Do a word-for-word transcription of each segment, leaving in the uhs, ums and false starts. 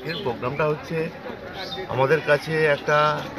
আজকের প্রোগ্রামটা হচ্ছে আমাদের কাছে একটা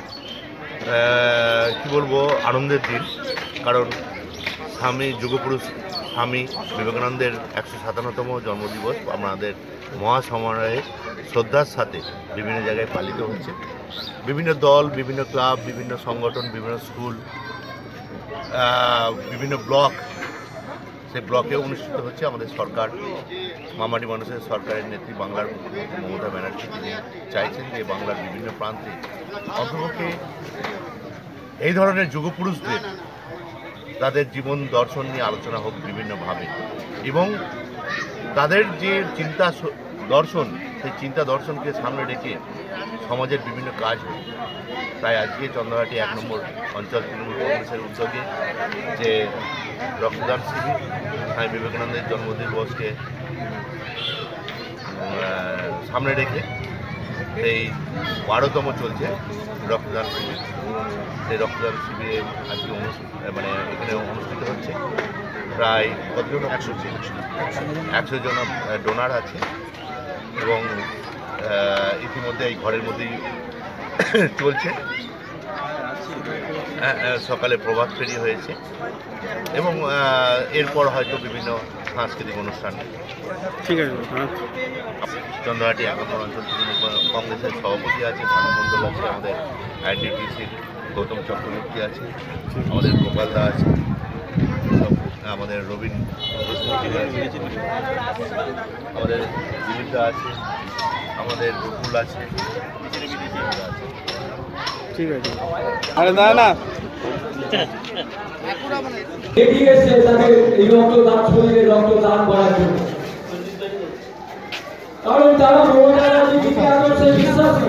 কি বলবো আনন্দের দিন, কারণ স্বামী যুগপুরুষ স্বামী বিবেকানন্দের একশো সাতান্নতম জন্মদিবস আমাদের মহাসমারোহে শ্রদ্ধার সাথে বিভিন্ন জায়গায় পালিত হচ্ছে। বিভিন্ন দল, বিভিন্ন ক্লাব, বিভিন্ন সংগঠন, বিভিন্ন স্কুল, বিভিন্ন ব্লক, সেই ব্লকে অনুষ্ঠিত হচ্ছে। আমাদের সরকার, মামাটি মানুষের সরকারের নেত্রী বাংলার মুখ্যমন্ত্রী মমতা ব্যানার্জি, তিনি চাইছেন যে বাংলার বিভিন্ন প্রান্তে অন্তপক্ষে এই ধরনের যুগপুরুষদের তাদের জীবন দর্শন নিয়ে আলোচনা হোক বিভিন্নভাবে, এবং তাদের যে চিন্তা দর্শন, সেই চিন্তা দর্শনকে সামনে রেখে সমাজের বিভিন্ন কাজ হয়। তাই আজকে চন্দ্রহাটি এক নম্বর অঞ্চল তৃণমূল কংগ্রেসের উদ্যোগে যে রক্তদান শিবির, স্বামী বিবেকানন্দের জন্মদিবসকে সামনে রেখে সেই বারোতম চলছে রক্তদান শিবির। সেই রক্তদান শিবিরে আজকে মানে এখানে অনুষ্ঠিত হচ্ছে। প্রায় কতজন? একশো একশো জন ডোনার আছে, এবং ইতিমধ্যে এই ঘরের মধ্যেই চলছে। সকালে প্রভাত ফেরি হয়েছে, এবং এরপর হয়তো বিভিন্ন সাংস্কৃতিক অনুষ্ঠান। ঠিক আছে। চন্দ্রহাটি এক নম্বর অঞ্চল তৃণমূল কংগ্রেসের সভাপতি আছে, ভানু মণ্ডল আছে, আমাদের আইনডিটিসির গৌতম চক্রবর্তী আছে, আমাদের গোপাল দা আছে, আমাদের রবীন আমাদের দিলীপদা আছে, আমাদের রকুল আছে। ঠিক আছে। আরে না না এগিয়ে এসে তাদের এই রক্তদান শরীরের রক্তদান করার জন্য, কারণ তারা মমতা ব্যানার্জিকে আদর্শে বিশ্বাসী,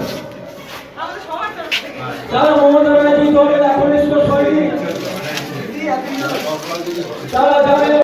তারা মমতা ব্যানার্জি দলের একনিষ্ঠ সৈনিক, তারা জানে